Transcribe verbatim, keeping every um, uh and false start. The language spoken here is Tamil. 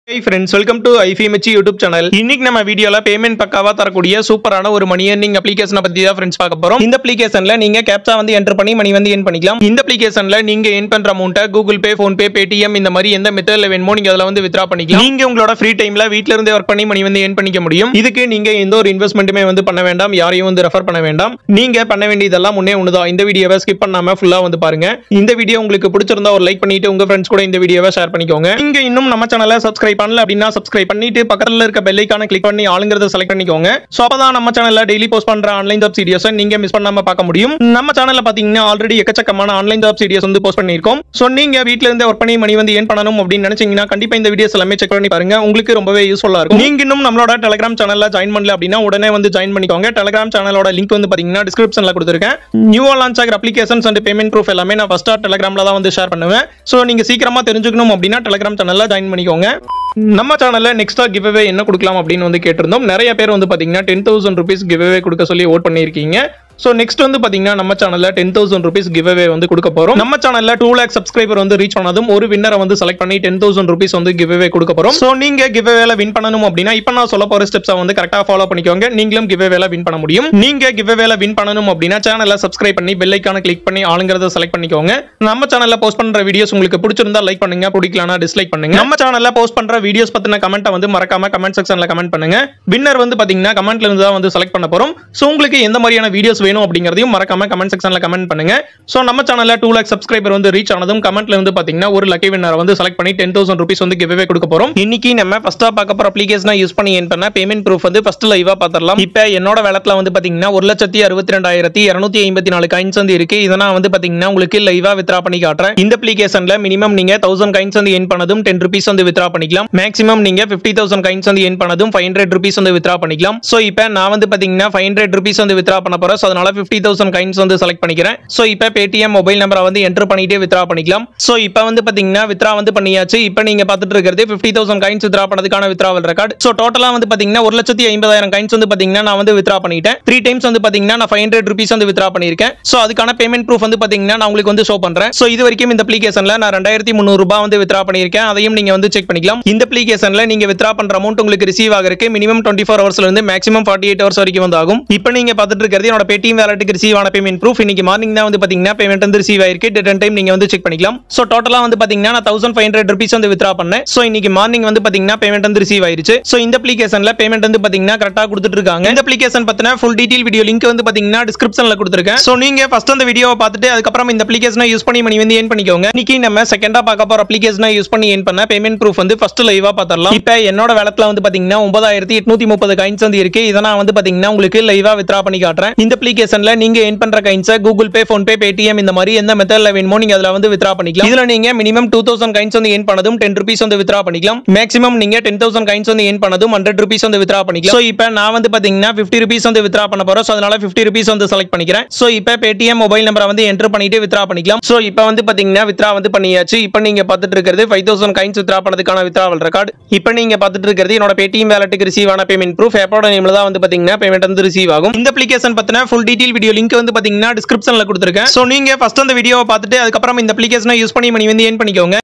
Hey friends, welcome to iFiMachi YouTube channel. இன்னைக்கு நம்ம வீடியோல பேமெண்ட் பக்காவா தரக்கூடிய சூப்பரான ஒரு மணி earning அப்ளிகேஷனை பத்தி தான் फ्रेंड्स பார்க்க போறோம். இந்த அப்ளிகேஷன்ல நீங்க கேப்சா வந்து என்டர் பண்ணி மணி வந்து earn பண்ணிக்கலாம். இந்த அப்ளிகேஷன்ல நீங்க earn பண்ற அமௌண்ட்டை Google Pay, Phone Pay, Paytm இந்த மாதிரி எந்த மெத்தட்ல வேணுமோ நீங்க அதல வந்து withdraw பண்ணிக்கலாம். நீங்க உங்களோட ஃப்ரீ டைம்ல வீட்ல இருந்தே வர்க் பண்ணி மணி வந்து earn பண்ணிக்க முடியும். இதுக்கு நீங்க எந்த ஒரு இன்வெஸ்ட்மென்ட்டுமே வந்து பண்ண வேண்டாம். யாரையும் வந்து ரெஃபர் பண்ண வேண்டாம். நீங்க பண்ண வேண்டியதெல்லாம் முன்னே ஒண்ணுதான். இந்த வீடியோவை ஸ்கிப் பண்ணாம ஃபுல்லா வந்து பாருங்க. இந்த வீடியோ உங்களுக்கு பிடிச்சிருந்தா ஒரு லைக் பண்ணிட்டு உங்க फ्रेंड्स கூட இந்த வீடியோவை ஷேர் பண்ணிக்கோங்க. நீங்க இன்னும் நம்ம சேனலை சப்ஸ்கிரைப் பண்ணல அப்படினா சப்ஸ்கிரைப் பண்ணிட்டு பக்கத்துல இருக்க பெல் ஐகானை கிளிக் பண்ணி ஆளுங்கறத செலக்ட் பண்ணிக்கோங்க. சோ அப்பதான் நம்ம சேனல்ல டெய்லி போஸ்ட் பண்ற ஆன்லைன் ஜாப் வீடியோஸை நீங்க மிஸ் பண்ணாம பார்க்க முடியும். நம்ம சேனல்ல பாத்தீங்கன்னா ஆல்ரெடி எக்கச்சக்கமான ஆன்லைன் ஜாப் வீடியோஸ் வந்து போஸ்ட் பண்ணிருக்கோம். சோ நீங்க வீட்ல இருந்து வர்க் பண்ணி மணி வந்து earn பண்ணனும் அப்படி நினைச்சீங்கன்னா கண்டிப்பா இந்த வீடியோஸ் எல்லாமே செக் பண்ணி பாருங்க. உங்களுக்கு ரொம்பவே யூஸ்ஃபுல்லா இருக்கும். நீங்க இன்னும் நம்மளோட Telegram சேனல்ல ஜாயின் பண்ணல அப்படினா உடனே வந்து ஜாயின் பண்ணிக்கோங்க. Telegram சேனலோட லிங்க் வந்து பாத்தீங்கன்னா டிஸ்கிரிப்ஷன்ல கொடுத்திருக்கேன். நியூவா லான்ச் ஆகிற அப்ளிகேஷன்ஸ் அண்ட் பேமெண்ட் ப்ரூஃப் எல்லாமே நான் ஃபர்ஸ்டா Telegramல தான் வந்து ஷேர் பண்ணுவேன். சோ நீங்க சீக்கிரமா தெரிஞ்சுக்கணும் அப்படினா Telegram சேனல்ல ஜாயின் பண்ணிக்கோங்க. நம்ம சேனல்ல நெக்ஸ்டா கிவ் அவே என்ன கொடுக்கலாம் அப்படின்னு வந்து கேட்டிருந்தோம். நிறைய பேர் வந்து பாத்தீங்கன்னா ten thousand rupees give away கொடுக்க சொல்லி வோட் பண்ணிருக்கீங்க. சோ நெக்ஸ்ட் வந்து பாத்தீங்கன்னா நம்ம சேனல்ல ten thousand rupees give away வந்து கொடுக்க போறோம். நம்ம சேனல்ல two lakh சப்ஸ்கிரைபர் வந்து ரீச் பண்ணதும் ஒரு வின்னரை வந்து செலக்ட் பண்ணி ten thousand rupees வந்து கிவ் அவே கொடுக்க போறோம். சோ நீங்க கிவ் அவேல வின் பண்ணனும் அப்படினா இப்போ நான் சொல்ல போற ஸ்டெப்ஸை வந்து கரெக்ட்டா ஃபாலோ பண்ணிக்கோங்க. நீங்களும் கிவ் அவேல வின் பண்ண முடியும். நீங்க கிவ் அவேல வின் பண்ணனும் அப்படினா சேனலை சப்ஸ்கிரைப் பண்ணி பெல் ஐகானை கிளிக் பண்ணி ஆளுங்கறத செலக்ட் பண்ணிக்கோங்க. நம்ம சேனல்ல போஸ்ட் பண்ற வீடியோஸ் உங்களுக்கு பிடிச்சிருந்தா லைக் பண்ணுங்க, பிடிக்கலனா டிஸ்லைக் பண்ணுங்க. நம்ம சேனல்ல போஸ்ட் பண்ற வீடியோஸ் பத்தின கமெண்ட்டை வந்து மறக்காம கமெண்ட் செக்ஷன்ல கமெண்ட் பண்ணுங்க. வின்னர் வந்து பாத்தீங்கன்னா கமெண்ட்ல இருந்து தான் வந்து செலக்ட் பண்ண போறோம். சோ உங்களுக்கு எந்த மாதிரியான வீடியோஸ் வேணும் அப்படிங்கறதையும் மறக்காம கமெண்ட் செக்ஷன்ல கமெண்ட் பண்ணுங்க. சோ நம்ம சேனல்ல two lakh சப்ஸ்கிரைபர் வந்து ரீச் ஆனதும் கமெண்ட்ல வந்து பாத்தீங்கன்னா ஒரு லக்கி வின்னரை வந்து செலக்ட் பண்ணி ten thousand rupees வந்து கிவ் அவே கொடுக்க போறோம். இன்னைக்கு நம்ம ஃபர்ஸ்டா பார்க்க போற அப்ளிகேஷனை யூஸ் பண்ணி earn பண்ண பேமெண்ட் ப்ரூஃப் வந்து ஃபர்ஸ்ட் லைவா பார்த்தறலாம். இப்போ என்னோட வாலெட்ல வந்து பாத்தீங்கன்னா ஒரு லட்சத்து அறுபத்தி இரண்டாயிரத்து இருநூற்று ஐம்பத்தி நான்கு காயின்ஸ் வந்து இருக்கு. இத நான் வந்து பாத்தீங்கன்னா உங்களுக்கு லைவா வித்ரா பண்ணி காட்றேன். இந்த அப்ளிகேஷன்ல மினிமம் நீங்க one thousand காயின்ஸ் வந்து earn பண்ணதும் ten rupees வந்து வித்ரா பண்ணிக்கலாம். மேக்ஸिमम நீங்க fifty thousand காயின்ஸ் வந்து earn பண்ணதும் five hundred rupees வந்து வித்ரா பண்ணிக்கலாம். சோ இப்போ நான் வந்து பாத்தீங்கன்னா five hundred rupees வந்து வித்ரா பண்ண போறேன். சோ அதனால fifty thousand காயின்ஸ் வந்து செலக்ட் பண்ணிக்கிறேன். சோ இப்போ Paytm மொபைல் நம்பரை வந்து என்டர் பண்ணிட்டே வித்ரா பண்ணிக்கலாம். சோ இப்போ வந்து பாத்தீங்கன்னா வித்ரா வந்து பண்ணியாச்சு. இப்போ நீங்க பார்த்துட்டு இருக்கிறது fifty thousand காயின்ஸ் வித்ரா பண்ணதுக்கான வித்ராவல் ரெக்கார்ட். சோ டோட்டலா வந்து பாத்தீங்கன்னா ஒரு லட்சத்து ஐம்பதாயிரம் காயின்ஸ் வந்து பாத்தீங்கன்னா நான் வந்து வித்ரா பண்ணிட்டேன். three டைம்ஸ் வந்து பாத்தீங்கன்னா நான் five hundred rupees வந்து வித்ரா பண்ணிருக்கேன். சோ அதுக்கான பேமெண்ட் ப்ரூஃப் வந்து பாத்தீங்கன்னா நான் உங்களுக்கு வந்து ஷோ பண்றேன். சோ இது வரைக்கும் இந்த அப்ளிகேஷன்ல நான் இரண்டாயிரத்து முந்நூறு ரூபாய் வந்து வித்ரா பண்ணிருக்கேன். அதையும் நீங்க வந்து செக் பண்ணிக்கலாம். இந்த அப்ளிகேஷன்ல நீங்க வித்ரா பண்ற அமௌண்ட் உங்களுக்கு ரிசீவ் ஆகறதுக்கு மினிமம் twenty-four ஹவர்ஸ்ல இருந்து மேக்ஸिमम forty-eight ஹவர்ஸ் வரைக்கும் வந்து ஆகும். இப்போ நீங்க பார்த்துட்டு இருக்கிறது என்னோட Paytm வாலெட்டுக்கு ரிசீவ் ஆன பேமெண்ட் ப்ரூஃப். இன்னைக்கு மார்னிங் தான் வந்து பாத்தீங்கன்னா பேமெண்ட் வந்து ரிசீவ் ஆயிருக்கு. டேட் அண்ட் டைம் நீங்க வந்து செக் பண்ணிக்கலாம். சோ டோட்டலா வந்து பாத்தீங்கன்னா நான் one thousand five hundred rupees வந்து வித்ரா பண்ணேன். சோ இன்னைக்கு மார்னிங் வந்து பாத்தீங்கன்னா பேமெண்ட் வந்து ரிசீவ் ஆயிருச்சு. சோ இந்த அப்ளிகேஷன்ல பேமெண்ட் வந்து பாத்தீங்கன்னா கரெக்ட்டா கொடுத்துட்டு இருக்காங்க. இந்த அப்ளிகேஷன் பத்தின ஃபுல் டீடைல் வீடியோ லிங்க் வந்து பாத்தீங்கன்னா டிஸ்கிரிப்ஷன்ல கொடுத்திருக்கேன். சோ நீங்க ஃபர்ஸ்ட் அந்த வீடியோவை பார்த்துட்டு அதுக்கு அப்புறம் இந்த அப்ளிகேஷனை யூஸ் பண்ணி மணி வந்து earn பண்ணிக்கோங்க. இன்னைக்கு நம்ம செகண்டா பார்க்க போற அப்ளிகேஷனை யூஸ் பண்ணி earn பண்ண பேமெண்ட் ப்ரூஃப் வந்து ஃபர்ஸ்ட் லைவா பார்த்தறலாம். இப்போ என்னோட வாலெட்ல வந்து பாத்தீங்கன்னா nine thousand eight hundred thirty coins வந்து இருக்கு. இத நான் வந்து பாத்தீங்கன்னா உங்களுக்கு லைவா வித்ரா பண்ணி காட்றேன். இந்த அப்ளிகேஷன்ல நீங்க earn பண்ற காயின்ஸை Google Pay, Phone Pay, Paytm இந்த மாதிரி எந்த மெத்தட்ல வேணுமோ நீங்க அதல வந்து வித்ரா பண்ணிக்கலாம். இதுல நீங்க மினிமம் two thousand காயின்ஸ் வந்து earn பண்ணதும் ten rupees வந்து வித்ரா பண்ணிக்கலாம். மேக்ஸिमम நீங்க ten thousand காயின்ஸ் வந்து earn பண்ணதும் one hundred rupees வந்து வித்ரா பண்ணிக்கலாம். சோ இப்போ நான் வந்து பாத்தீங்கன்னா fifty rupees வந்து வித்ரா பண்ண போறேன். சோ அதனால fifty rupees வந்து செலக்ட் பண்ணிக்கிறேன். சோ இப்போ Paytm மொபைல் நம்பரை வந்து என்டர் பண்ணிட்டு வித்ரா பண்ணிக்கலாம். சோ இப்போ வந்து பாத்தீங்கன்னா வித்ரா வந்து பண்ணியாச்சு. இப்போ நீங்க பார்த்துட்டு இருக்கிறது five thousand காயின்ஸ் வித்ரா பண்ணதுக்கான வித்ராவல் ரெக்கார்ட். இப்போ நீங்க பார்த்துட்டு இருக்கிறது என்னோட Paytm வாலெட்டுக்கு ரிசீவ் ஆன பேமெண்ட் ப்ரூஃப். எப்போட நேம்ல தான் வந்து பாத்தீங்கன்னா பேமெண்ட் வந்து ரிசீவ் ஆகும். இந்த அப்ளிகேஷன் பத்தின ஃபுல் டீடைல் வீடியோ லிங்க் வந்து பாத்தீங்கன்னா டிஸ்கிரிப்ஷன்ல கொடுத்திருக்கேன். சோ நீங்க ஃபர்ஸ்ட் அந்த வீடியோவை பார்த்துட்டு அதுக்கு அப்புறம் இந்த அப்ளிகேஷனை யூஸ் பண்ணி மணி வந்து earn பண்ணிக்கோங்க.